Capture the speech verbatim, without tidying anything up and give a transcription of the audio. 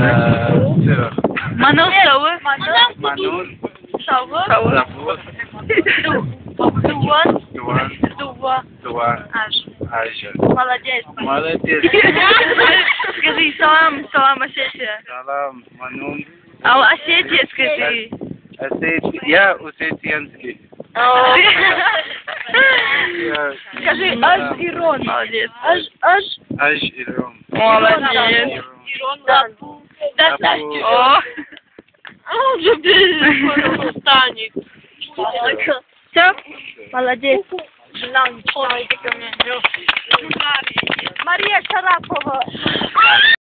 Манус Савы. Манус. Савы. Савус. Дуан. Дуан. Дува. Дуан. Аж. Ажа. Молодец. Молодец. Скажи салам, салам Осетия. Салам, Манун. А Осетия скажи. Осетия. Я осетинский. Скажи Аж Ирон. Молодец. Аж, Аж. Аж Ирон. Молодец. Дапу. Достаточно. О. А он же без станет. Все? Молодец. Мария Шарапова.